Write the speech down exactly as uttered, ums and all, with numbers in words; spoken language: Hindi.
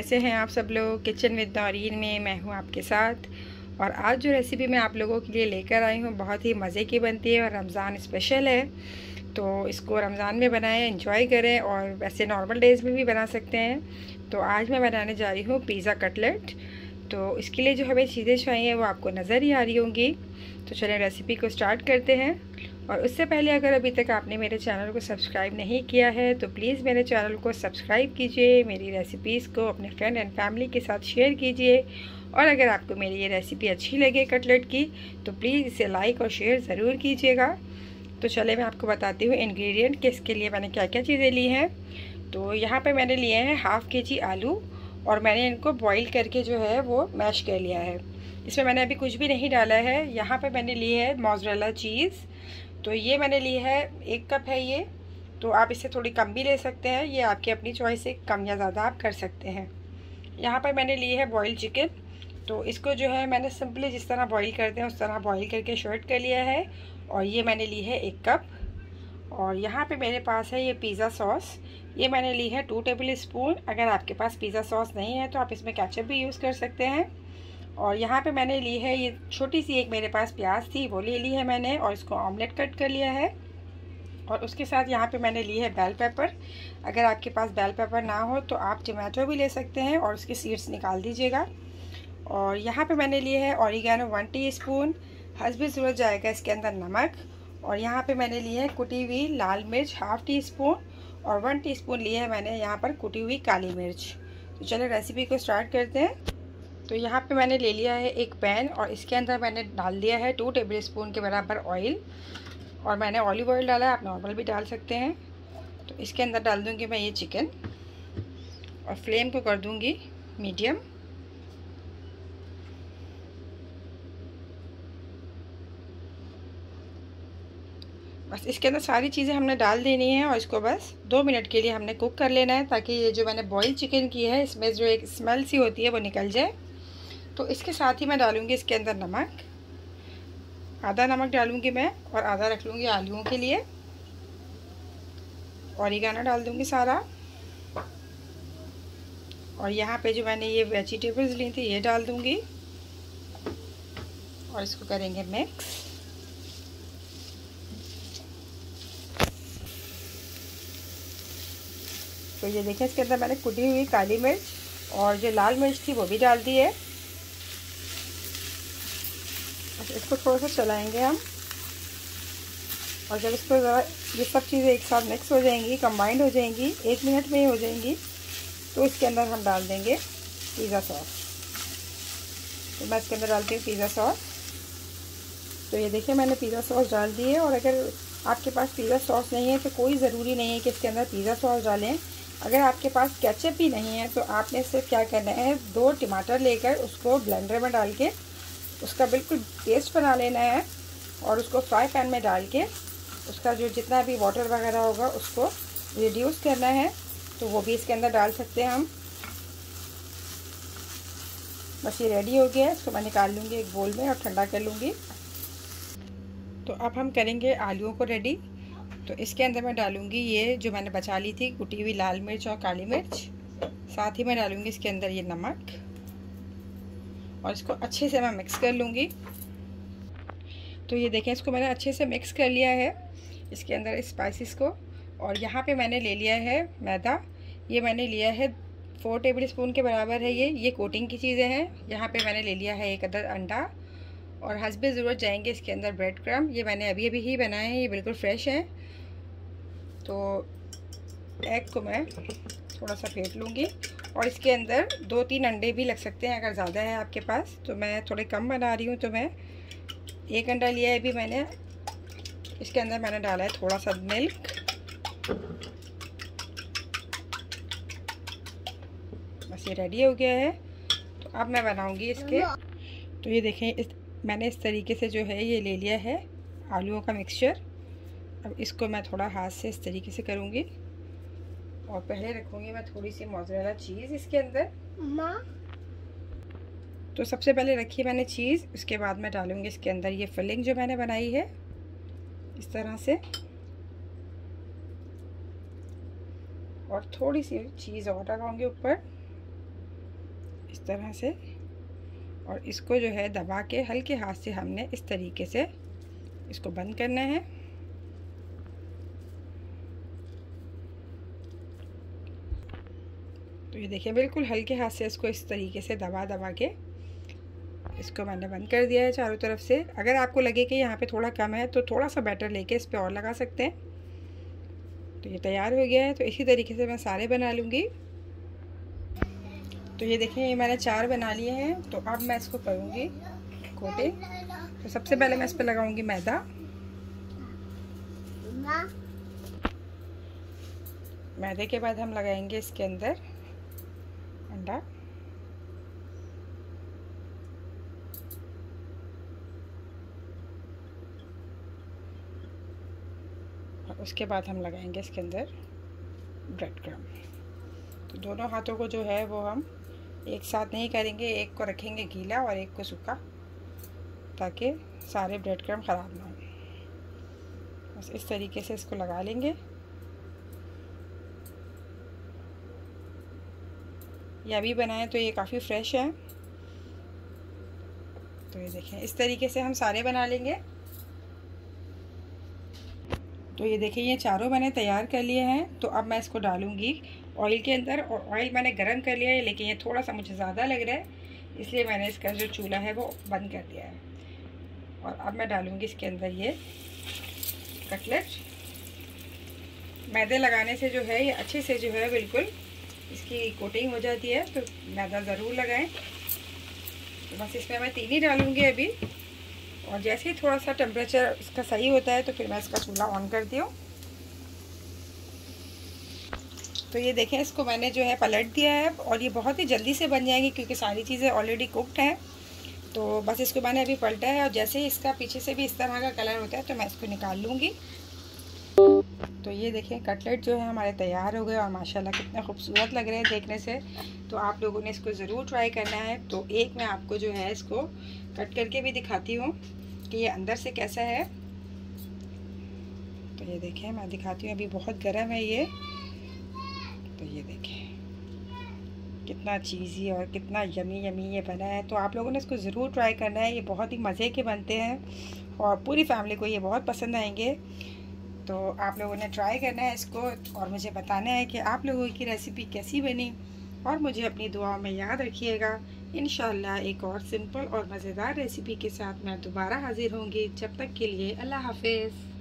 कैसे हैं आप सब लोग। किचन विद नौरीन में मैं हूं आपके साथ। और आज जो रेसिपी मैं आप लोगों के लिए लेकर आई हूं बहुत ही मज़े की बनती है और रमज़ान स्पेशल है। तो इसको रमज़ान में बनाएं, एंजॉय करें, और वैसे नॉर्मल डेज़ में भी बना सकते हैं। तो आज मैं बनाने जा रही हूँ पिज़्ज़ा कटलेट। तो इसके लिए जो हमें चीज़ें चाहिए वो आपको नज़र ही आ रही होंगी। तो चलिए रेसिपी को स्टार्ट करते हैं। और उससे पहले अगर अभी तक आपने मेरे चैनल को सब्सक्राइब नहीं किया है तो प्लीज़ मेरे चैनल को सब्सक्राइब कीजिए, मेरी रेसिपीज़ को अपने फ्रेंड एंड फैमिली के साथ शेयर कीजिए। और अगर आपको मेरी ये रेसिपी अच्छी लगे कटलेट की तो प्लीज़ इसे लाइक और शेयर ज़रूर कीजिएगा। तो चले मैं आपको बताती हूँ इंग्रेडिएंट कि इसके लिए मैंने क्या क्या चीज़ें ली हैं। तो यहाँ पर मैंने लिए हैं हाफ़ के जी आलू, और मैंने इनको बॉईल करके जो है वो मैश कर लिया है। इसमें मैंने अभी कुछ भी नहीं डाला है। यहाँ पे मैंने ली है मोज़रेला चीज़, तो ये मैंने ली है एक कप है ये। तो आप इससे थोड़ी कम भी ले सकते हैं, ये आपकी अपनी चॉइस से कम या ज़्यादा आप कर सकते हैं। यहाँ पर मैंने ली है बॉइल्ड चिकन, तो इसको जो है मैंने सिंपली जिस तरह बॉईल करते हैं उस तरह बॉईल करके शॉर्ट कर लिया है। और ये मैंने ली है एक कप। और यहाँ पे मेरे पास है ये पिज़्ज़ा सॉस, ये मैंने ली है टू टेबल स्पून। अगर आपके पास पिज़्ज़ा सॉस नहीं है तो आप इसमें केचप भी यूज़ कर सकते हैं। और यहाँ पे मैंने ली है ये छोटी सी एक मेरे पास प्याज थी वो ले ली है मैंने, और इसको ऑमलेट कट कर लिया है। और उसके साथ यहाँ पे मैंने ली है बेल पेपर। अगर आपके पास बेल पेपर ना हो तो आप टमाटो भी ले सकते हैं और उसके सीड्स निकाल दीजिएगा। और यहाँ पे मैंने लिए है ऑरिगेनो वन टीस्पून, हस्बे ज़रूरत जाएगा इसके अंदर नमक। और यहाँ पे मैंने ली है कुटी हुई लाल मिर्च हाफ़ टी स्पून, और वन टीस्पून ली है मैंने यहाँ पर कुटी हुई काली मिर्च। तो चलो रेसिपी को स्टार्ट करते हैं। तो यहाँ पे मैंने ले लिया है एक पैन, और इसके अंदर मैंने डाल दिया है टू टेबल स्पून के बराबर ऑयल। और मैंने ऑलिव ऑयल डाला है, आप नॉर्मल भी डाल सकते हैं। तो इसके अंदर डाल दूँगी मैं ये चिकन, और फ्लेम को कर दूँगी मीडियम। बस इसके अंदर सारी चीज़ें हमने डाल देनी है, और इसको बस दो मिनट के लिए हमने कुक कर लेना है, ताकि ये जो मैंने बॉयल चिकन की है इसमें जो एक स्मेल सी होती है वो निकल जाए। तो इसके साथ ही मैं डालूँगी इसके अंदर नमक, आधा नमक डालूँगी मैं, और आधा रख लूँगी आलूओं के लिए। ऑरिगेनो डाल दूँगी सारा। और यहाँ पे जो मैंने ये वेजिटेबल्स ली थी ये डाल दूँगी, और इसको करेंगे मिक्स। तो ये देखें इसके अंदर मैंने कुटी हुई काली मिर्च और जो लाल मिर्च थी वो भी डाल दी है। इसको थोड़ा सा चलाएंगे हम, और जब इसको ज़रा ये सब चीज़ें एक साथ मिक्स हो जाएंगी, कंबाइंड हो जाएंगी, एक मिनट में ही हो जाएंगी, तो इसके अंदर हम डाल देंगे पिज़्ज़ा सॉस। तो मैं इसके अंदर डालती हूँ पिज़्ज़ा सॉस। तो ये देखिए मैंने पिज़्ज़ा सॉस डाल दी है। और अगर आपके पास पिज़्ज़ा सॉस नहीं है तो कोई ज़रूरी नहीं है कि इसके अंदर पिज़्ज़ा सॉस डालें। अगर आपके पास केचप भी नहीं है तो आपने सिर्फ क्या करना है, दो टमाटर लेकर उसको ब्लेंडर में डाल के उसका बिल्कुल पेस्ट बना लेना है, और उसको फ्राई पैन में डाल के उसका जो जितना भी वाटर वगैरह होगा उसको रिड्यूस करना है। तो वो भी इसके अंदर डाल सकते हैं हम। बस ये रेडी हो गया है, इसको मैं निकाल लूँगी एक बोल में और ठंडा कर लूँगी। तो अब हम करेंगे आलूओं को रेडी। तो इसके अंदर मैं डालूँगी ये जो मैंने बचा ली थी कुटी हुई लाल मिर्च और काली मिर्च, साथ ही मैं डालूँगी इसके अंदर ये नमक, और इसको अच्छे से मैं मिक्स कर लूँगी। तो ये देखें इसको मैंने अच्छे से मिक्स कर लिया है इसके अंदर स्पाइसेस को। और यहाँ पे मैंने ले लिया है मैदा, ये मैंने लिया है फोर टेबल स्पून के बराबर है ये ये कोटिंग की चीज़ें हैं। यहाँ पे मैंने ले लिया है एक अदर अंडा, और हस्बे ज़रूरत जाएंगे इसके अंदर ब्रेड क्रम्ब, ये मैंने अभी अभी ही बनाए हैं, ये बिल्कुल फ्रेश हैं। तो एग को मैं थोड़ा सा फेंट लूँगी, और इसके अंदर दो तीन अंडे भी लग सकते हैं अगर ज़्यादा है आपके पास। तो मैं थोड़े कम बना रही हूँ, तो मैं एक अंडा लिया है अभी मैंने। इसके अंदर मैंने डाला है थोड़ा सा मिल्क, बस ये रेडी हो गया है। तो अब मैं बनाऊँगी इसके। तो ये देखें इस मैंने इस तरीके से जो है ये ले लिया है आलूओं का मिक्सचर। अब इसको मैं थोड़ा हाथ से इस तरीके से करूँगी, और पहले रखूँगी मैं थोड़ी सी मोज़रेला चीज़ इसके अंदर। माँ तो सबसे पहले रखी मैंने चीज़, उसके बाद मैं डालूँगी इसके अंदर ये फिलिंग जो मैंने बनाई है इस तरह से, और थोड़ी सी चीज़ और लगाऊँगी ऊपर। इस तरह से, और इसको जो है दबा के हल्के हाथ से हमने इस तरीके से इसको बंद करना है। तो ये देखिए बिल्कुल हल्के हाथ से इसको इस तरीके से दबा दबा के इसको मैंने बंद कर दिया है चारों तरफ से। अगर आपको लगे कि यहाँ पे थोड़ा कम है तो थोड़ा सा बैटर लेके इस पे और लगा सकते हैं। तो ये तैयार हो गया है। तो इसी तरीके से मैं सारे बना लूँगी। तो ये देखिए ये मैंने चार बना लिए हैं। तो अब मैं इसको करूँगी कोटिंग। तो सबसे पहले मैं इस पर लगाऊंगी मैदा। मैदे के बाद हम लगाएंगे इसके अंदर अंडा, और उसके बाद हम लगाएंगे इसके अंदर ब्रेड क्रम। तो दोनों हाथों को जो है वो हम एक साथ नहीं करेंगे, एक को रखेंगे गीला और एक को सूखा, ताकि सारे ब्रेड क्रम ख़राब ना हो। बस इस तरीके से इसको लगा लेंगे। ये अभी बनाएं तो ये काफ़ी फ्रेश है। तो ये देखें इस तरीके से हम सारे बना लेंगे। तो ये देखिए ये चारों मैंने तैयार कर लिए हैं। तो अब मैं इसको डालूंगी ऑयल के अंदर, और ऑयल मैंने गरम कर लिया है, लेकिन ये थोड़ा सा मुझे ज़्यादा लग रहा है, इसलिए मैंने इसका जो चूल्हा है वो बंद कर दिया है। और अब मैं डालूंगी इसके अंदर ये कटलेट। मैदे लगाने से जो है ये अच्छे से जो है बिल्कुल इसकी कोटिंग हो जाती है। तो मैदा ज़रूर लगाएं। तो बस इसमें मैं तीन ही डालूंगी अभी, और जैसे ही थोड़ा सा टेम्परेचर इसका सही होता है तो फिर मैं इसका चूल्हा ऑन करती हूँ। तो ये देखें इसको मैंने जो है पलट दिया है, और ये बहुत ही जल्दी से बन जाएंगी क्योंकि सारी चीज़ें ऑलरेडी कुकड हैं। तो बस इसको मैंने अभी पलटा है, और जैसे ही इसका पीछे से भी इस तरह का कलर होता है तो मैं इसको निकाल लूँगी। तो ये देखें कटलेट जो है हमारे तैयार हो गए, और माशाल्लाह कितना खूबसूरत लग रहे हैं देखने से। तो आप लोगों ने इसको ज़रूर ट्राई करना है। तो एक मैं आपको जो है इसको कट करके भी दिखाती हूँ कि ये अंदर से कैसा है। तो ये देखें मैं दिखाती हूँ, अभी बहुत गर्म है ये। तो ये देखें कितना चीज़ी और कितना यमी यमी ये बना है। तो आप लोगों ने इसको ज़रूर ट्राई करना है। ये बहुत ही मज़े के बनते हैं और पूरी फैमिली को ये बहुत पसंद आएंगे। तो आप लोगों ने ट्राई करना है इसको, और मुझे बताना है कि आप लोगों की रेसिपी कैसी बनी, और मुझे अपनी दुआओं में याद रखिएगा। इंशाल्लाह एक और सिंपल और मज़ेदार रेसिपी के साथ मैं दोबारा हाजिर होंगी। जब तक के लिए अल्लाह हाफिज़।